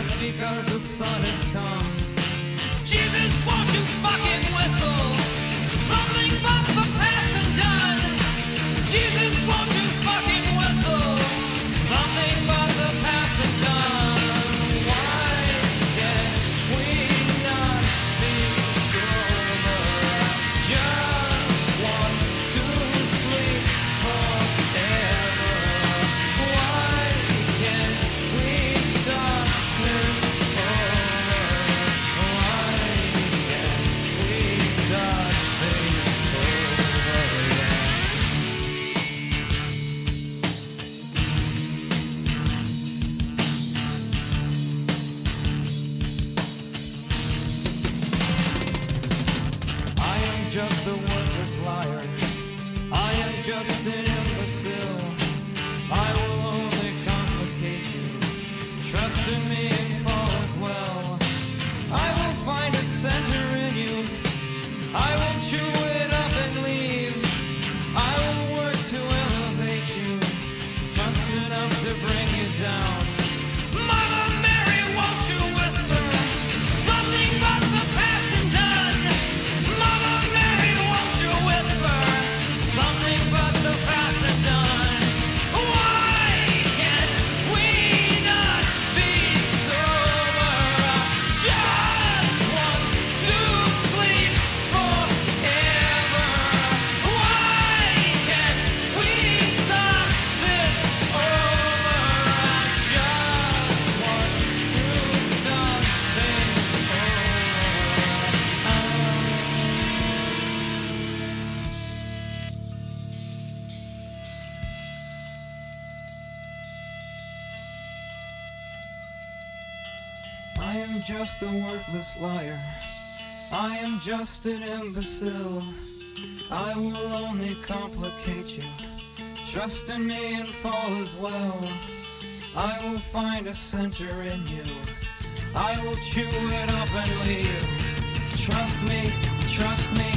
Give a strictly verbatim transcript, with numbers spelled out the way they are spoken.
just because the sun has come. Jesus, won't you fucking whistle something about the past and done? Jesus, won't you fucking whistle something about the past and done? Why can't we not be sober? Just want to sleep forever. Why can't we start this over? Why can't we start this over? I am just a worthless liar. I am just an imbecile. I will only complicate you. Trust in me and fall as well. I will find a center in you. I will chew it up and leave. I will work to elevate you. Just enough to bring you down. Mother Mary, won't you whisper something about the past and done? Mother Mary, won't you whisper something about the past and done? Why can't we not be sober? Just want to sleep forever. Why can't we start this over? Just want to start this I am just a worthless liar. I am just an imbecile. I will only complicate you. Trust in me and fall as well. I will find a center in you. I will chew it up and leave. Trust me, trust me,